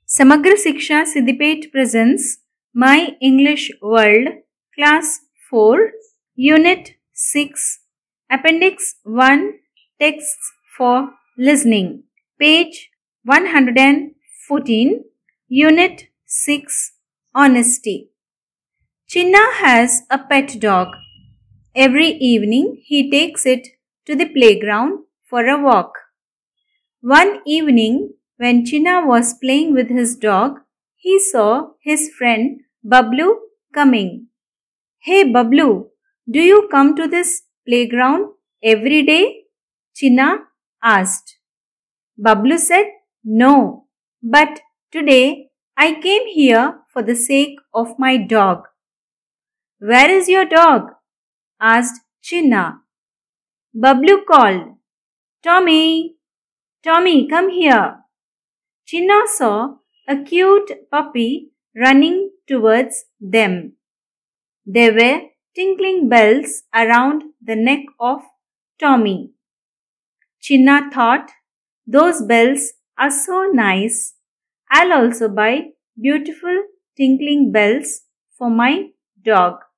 Samagra Shiksha Siddipet presents My English World, Class 4, Unit 6, Appendix 1, Texts for Listening, page 114, Unit 6, Honesty. Chinna has a pet dog. Every evening he takes it to the playground for a walk. One evening, when Chinna was playing with his dog, he saw his friend Bablu coming. "Hey Bablu, do you come to this playground every day?" Chinna asked. Bablu said, "No, but today I came here for the sake of my dog." "Where is your dog?" asked Chinna. Bablu called, "Tommy, Tommy, come here." Chinna saw a cute puppy running towards them. There were tinkling bells around the neck of Tommy. Chinna thought, "Those bells are so nice. I'll also buy beautiful tinkling bells for my dog."